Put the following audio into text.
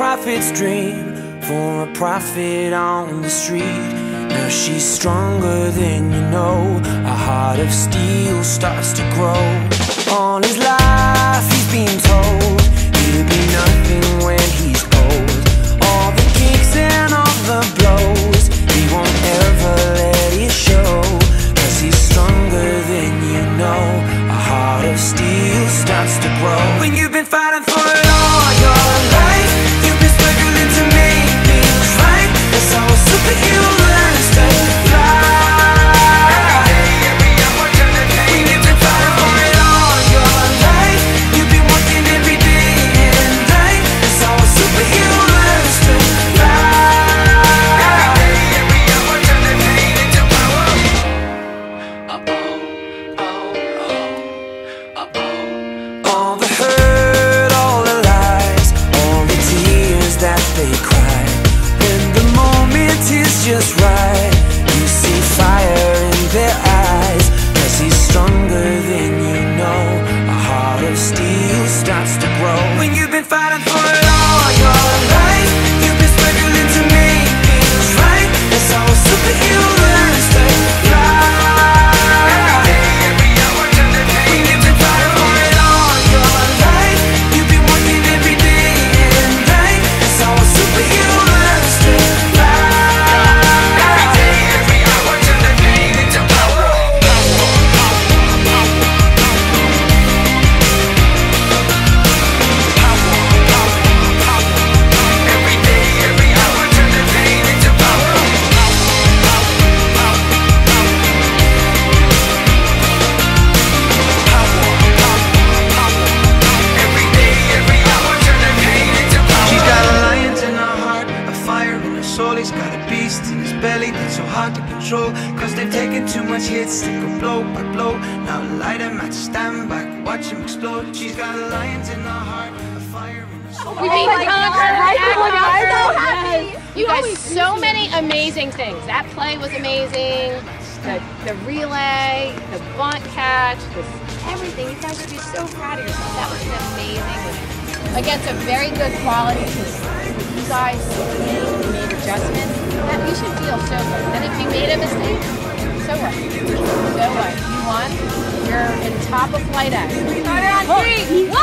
prophet's dream for a prophet on the street. Now she's stronger than you know. A heart of steel starts to grow. All his life he's been told he'll be nothing when he's old. All the kicks and all the blows, he won't ever let it show. 'Cause he's stronger than you know. A heart of steel starts to grow. When you've been fighting for it all your life, you've been struggling to make things right. That's how a superhero learns to fly. When you've been fighting for it all your life, you've been working every day and night. That's how a superhero learns to fly. All the hurt, all the lies, all the tears that they cry. When the moment is just right, you see fire in their eyes. 'Cause he's stronger than you know. A heart of steel starts to grow. When you've been fighting for it all your life, you've been struggling to make things right. That's how a superhero learns to fly. When you've been fighting for it all your life, you've been working every day and night. That's how a superhero learns to fly. Every day, every hour, turn the pain into power. Every day, every hour, turn the pain into power. Every day, every hour, turn the pain into power. She's got a lion in her heart, a fire in her soul. He's got a beast in his belly that's so hard to control. 'Cause they've taken too much hits, they go blow by blow. Now light him at stand back, watch him explode. She's got a lion in her heart, a fire in her soul. We made so happy. You guys, so many amazing things. That play was amazing. The relay, the bunt catch, everything. You guys should be so proud of yourself. That was an amazing against a very good quality. You guys made adjustments. That you should feel so good. And if you made a mistake, so what? So what? You won. You're in top of flight X. Started on 3.